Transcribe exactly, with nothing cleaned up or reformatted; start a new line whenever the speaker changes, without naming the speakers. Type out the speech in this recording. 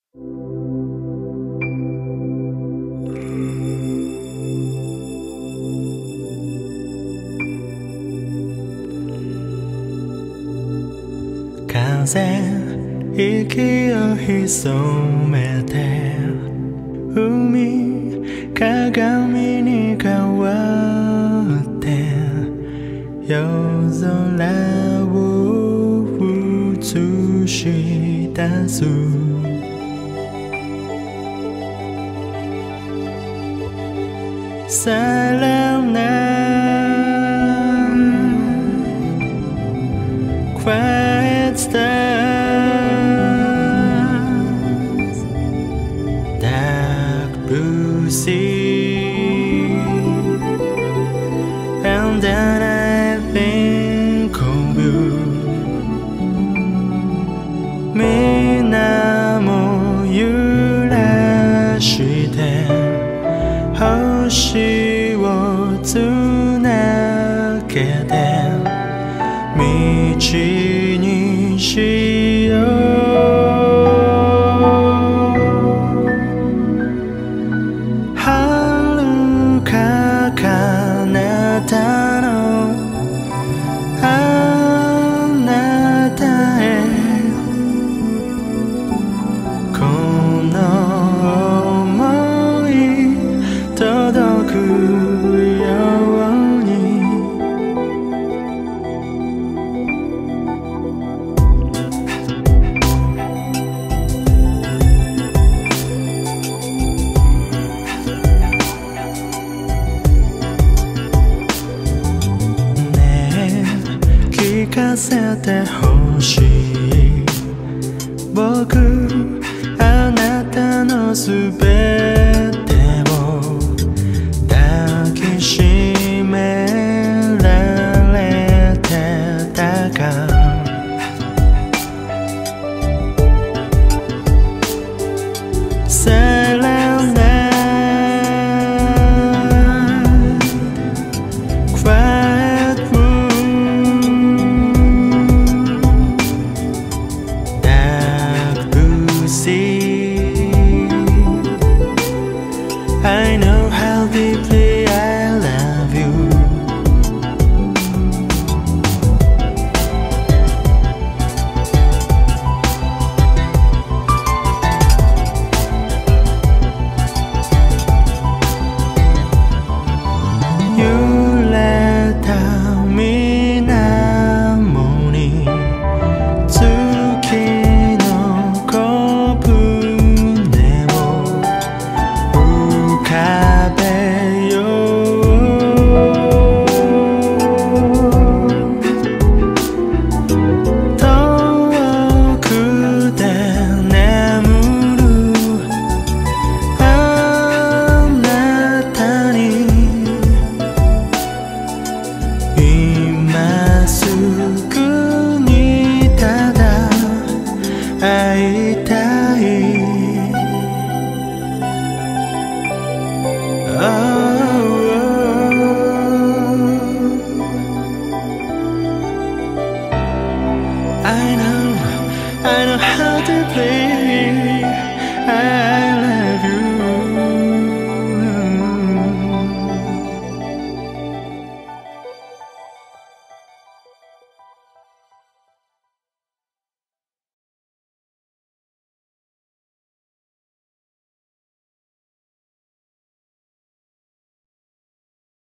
風息を潜めて海鏡に変わって夜空を映し出すさらないQuiet stars, dark blue sea, and then I think of you. みんなも揺らして星をつなげて道にしよう遥か彼方のあなたへこの想い届くように聞かせてほしい僕あなたのすべてを抱きしめられてたかさらないI know how deeply I love you. You let meなもに月の小舟を浮かべよう遠くで眠るあなたに今すぐにただ会いたいI know, I know how to play. I